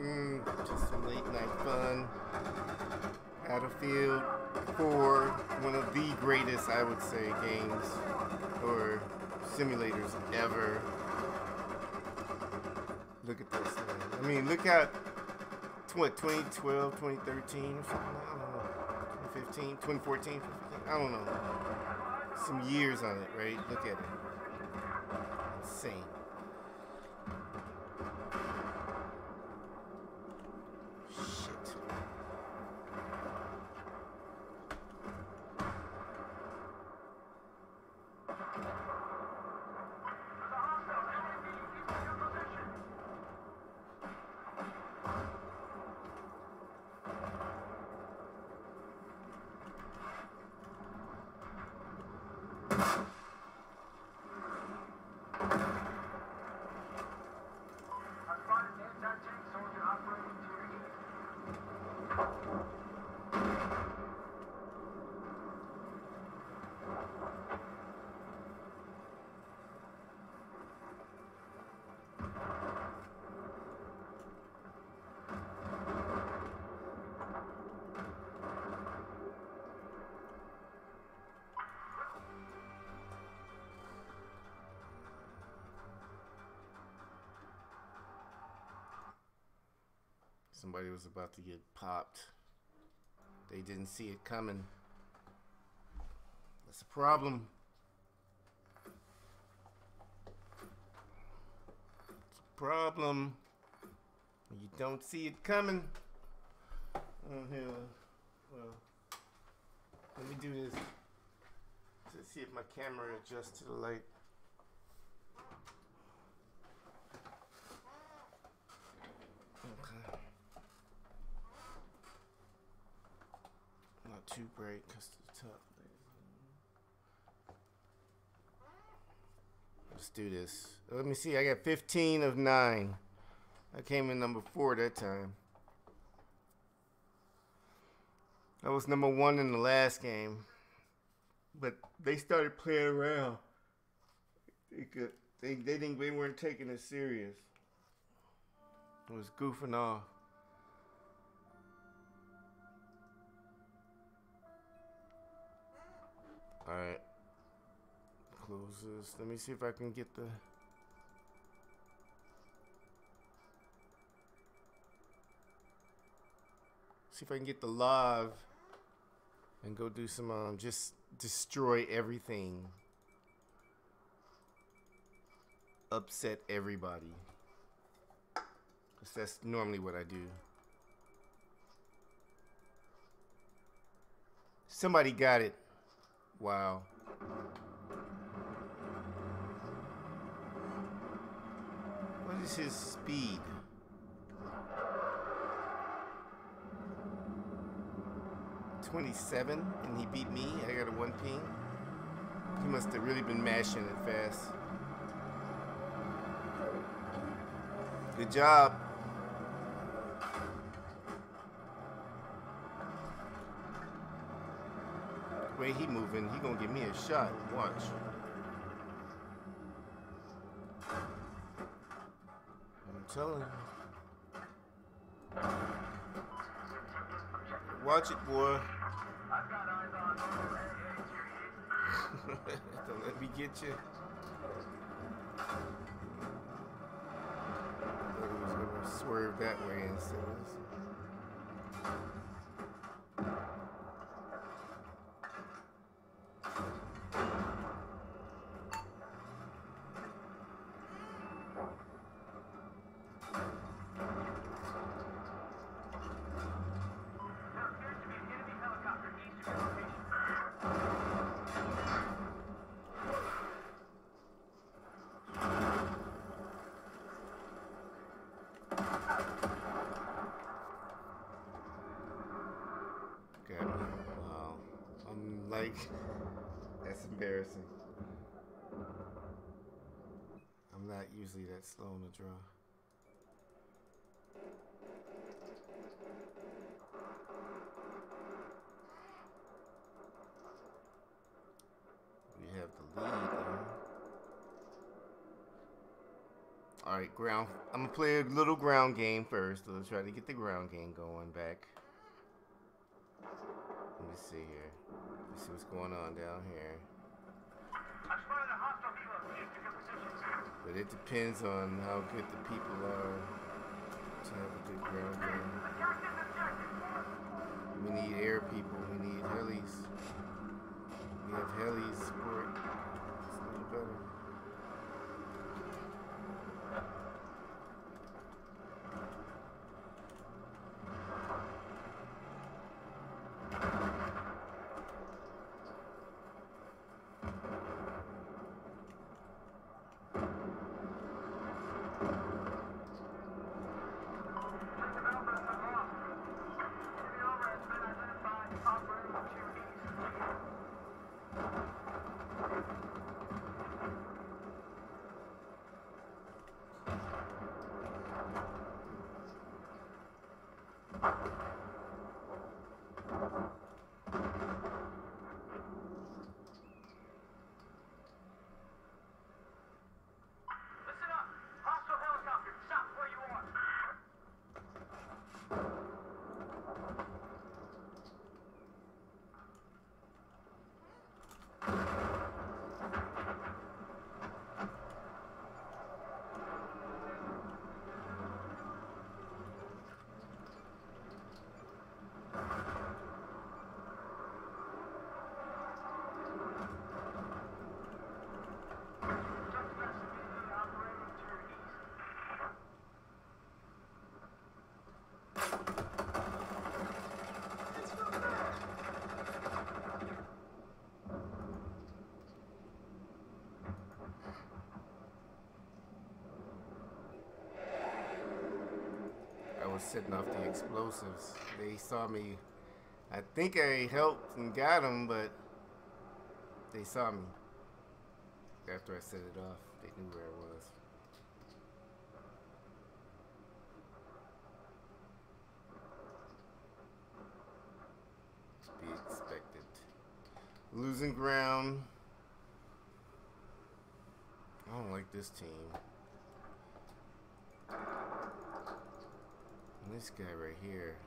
Just some late night fun. Battlefield 4, one of the greatest, I would say, games or simulators ever. Look at this, man. I mean, look at what, 2012, 2013 or something? I don't know. 2015, 2014, 2015, I don't know. Some years on it, right? Look at it. Insane. Somebody was about to get popped. They didn't see it coming. That's a problem. It's a problem when you don't see it coming. Oh, hell. Well, let me do this to see if my camera adjusts to the light. Okay. Not too bright because of the top. Let's do this. Let me see. I got 15 of 9. I came in number 4 that time. I was number 1 in the last game, but they started playing around. They weren't taking it serious. It was goofing off. All right. Close this. Let me see if I can get the. See if I can get the live and go do some just destroy everything. Upset everybody. Cause that's normally what I do. Somebody got it. Wow. What is his speed? .27, and he beat me. I got a 1 ping. He must have really been mashing it fast. Good job. The way he moving, he gonna give me a shot. Watch. I'm telling you. Watch it, boy. Don't let me get you. I thought he was gonna swerve that way instead of this. Wow. I'm like, that's embarrassing. I'm not usually that slow on the draw. We have the lead, Alright, ground. I'm gonna play a little ground game first. Let's try to get the ground game going back. Let me see here. Let's see what's going on down here. But it depends on how good the people are to have a good ground game. We need air people. We need helis. We have heli support. It's a little better. Was setting off the explosives. They saw me. I think I helped and got them, but they saw me. After I set it off, they knew where I was. To be expected. Losing ground. I don't like this team. This guy right here.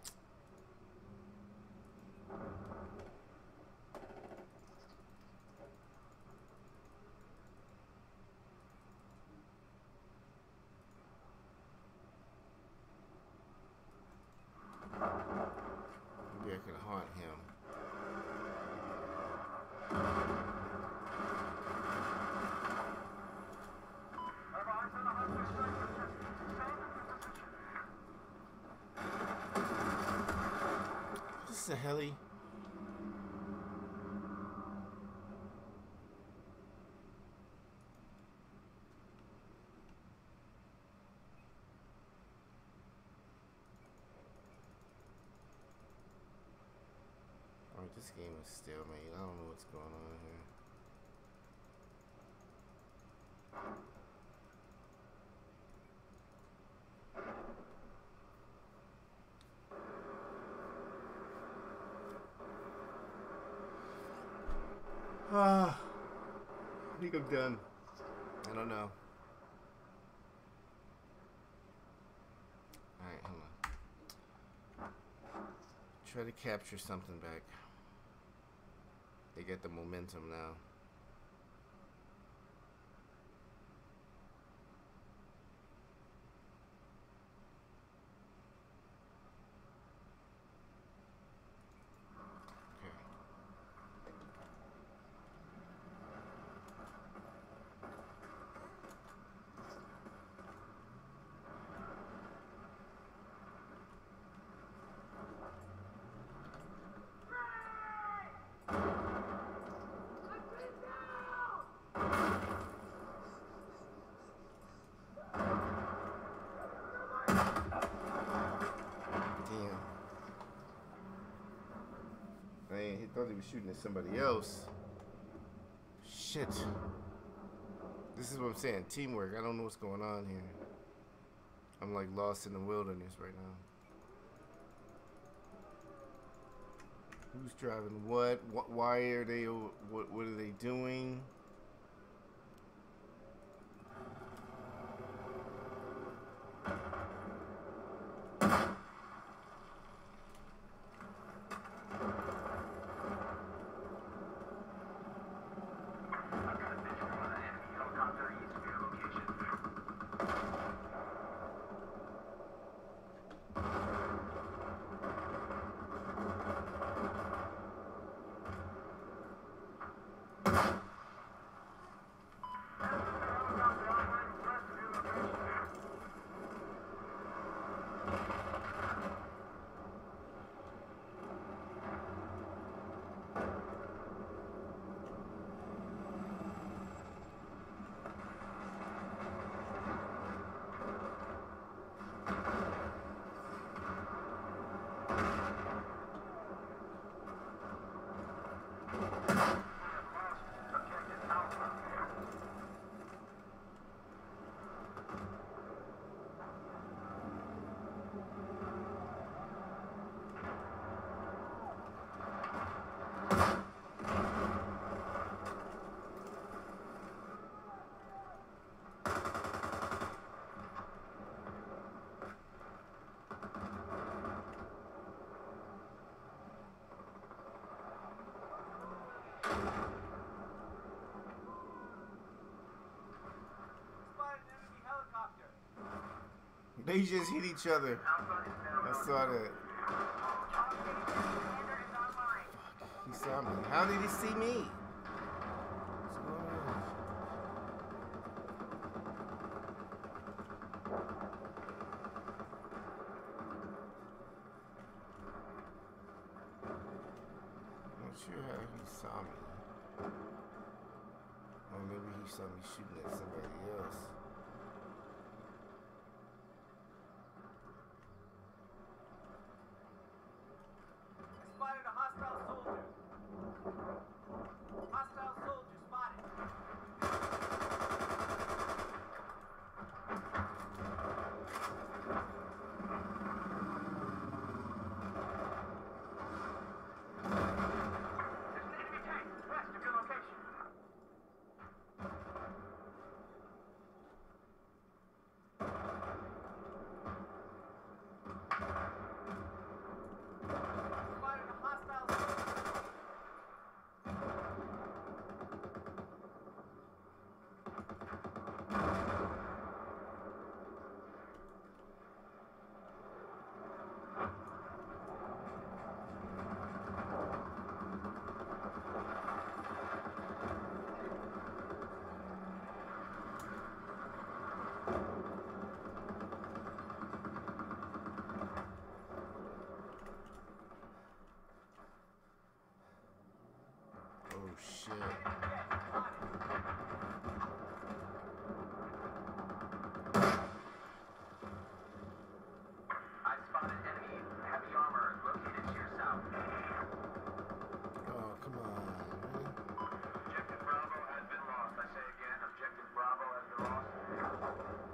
Maybe I can haunt him. The heli. Oh, this game is stalemate. I don't know what's going on here. I think I'm done. I don't know. Alright, hold on. Try to capture something back. They get the momentum now. He thought he was shooting at somebody else. Shit. This is what I'm saying. Teamwork. I don't know what's going on here. I'm like lost in the wilderness right now. Who's driving what? Why are they? What are they doing? They just hit each other. I saw that. He saw me. How did he see me? What's going on? I'm not sure how he saw me. Or maybe he saw me shooting at somebody else. Spotted a hostile soldier. Hostile soldier spotted. There's an enemy tank west of your location. Spotted a hostile soldier. Oh shit. I spotted enemy heavy armor located to your south. Oh, come on, man. Objective Bravo has been lost. I say again, Objective Bravo has been lost.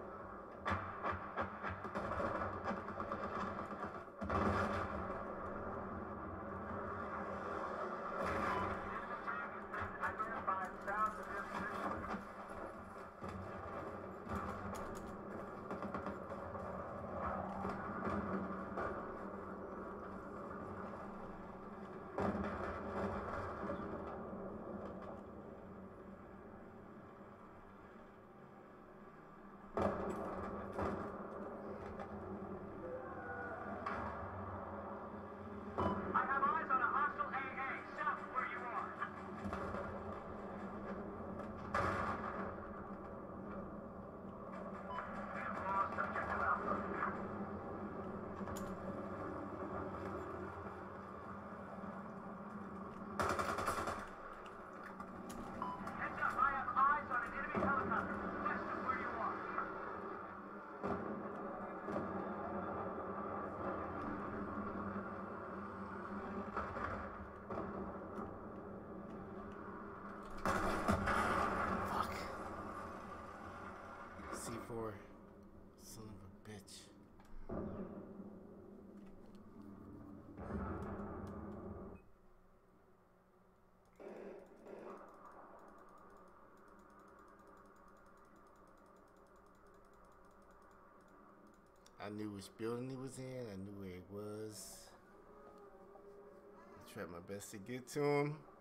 Identified south of your position. I have eyes on a hostile AA south of where you are. We have lost Objective Alpha. Heads up, I have eyes on an enemy helicopter west of where you are. Fuck. C4. Son of a bitch. I knew which building he was in. I knew where he was. I tried my best to get to him.